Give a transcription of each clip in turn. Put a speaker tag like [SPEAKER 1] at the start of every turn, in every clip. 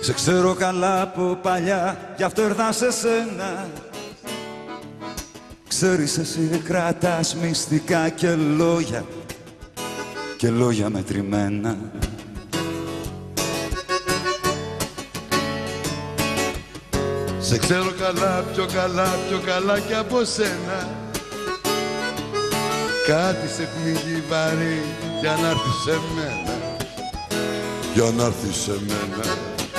[SPEAKER 1] Σε ξέρω καλά από παλιά, γι' αυτό ήρθα σε σένα. Ξέρεις εσύ κρατάς μυστικά και λόγια μετρημένα.
[SPEAKER 2] Σε ξέρω καλά, πιο καλά κι από σένα. Κάτι σε πνίγει βαρύ για να έρθεις σε μένα, για να έρθεις σε μένα.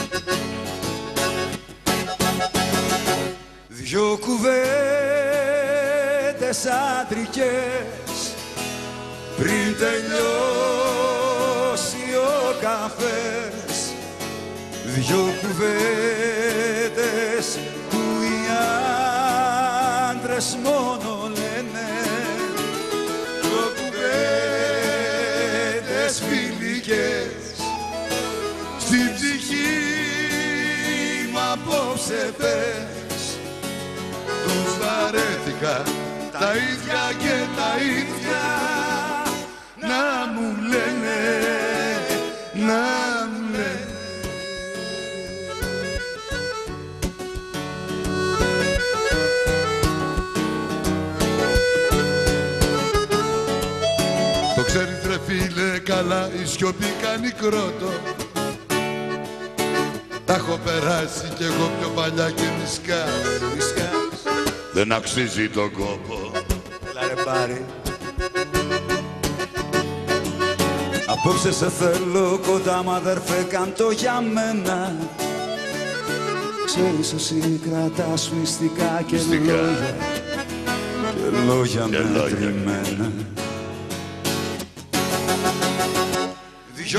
[SPEAKER 1] Δυο κουβέντες άντρικες πριν τελειώσει ο καφές. Δυο κουβέντες που οι άντρες μόνο λένε. Δυο κουβέντες φιλικές στην ψυχή μου απόψε πες. Τους βαρέθηκα τα ίδια και τα ίδια να μου λένε, να μου λένε. Το ξέρεις ρε φίλε καλά, η σιωπή κάνει κρότο. Τα έχω περάσει κι εγώ πιο παλιά και μισκάς. Δεν αξίζει τον κόπο. Έλα ρε πάρει. Απόψε σε θέλω κοντά μου αδερφέ, κάντο για μένα. Ξέρεις εσύ κρατάς μυστικά και λόγια μετρημένα. Δυο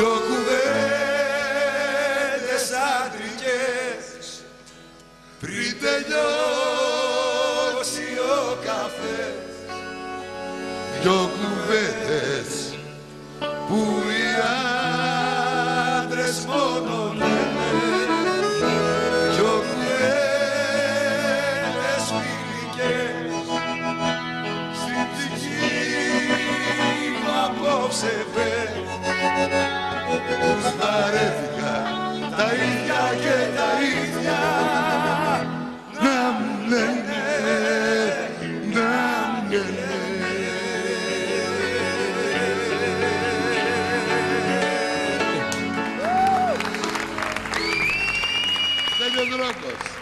[SPEAKER 1] κουβέντες άντρικες πριν τελειώσει ο καφές.
[SPEAKER 2] Δυο κουβέντες που οι άντρες μόνο λένε.
[SPEAKER 1] Δυο κουβέντες φιλικές στην ψυχή μου απόψε πες.
[SPEAKER 2] Τους βαρέθηκα τα ίδια και τα ίδια να μου λένε, να μου λένε. Τέλειος Ρόκος.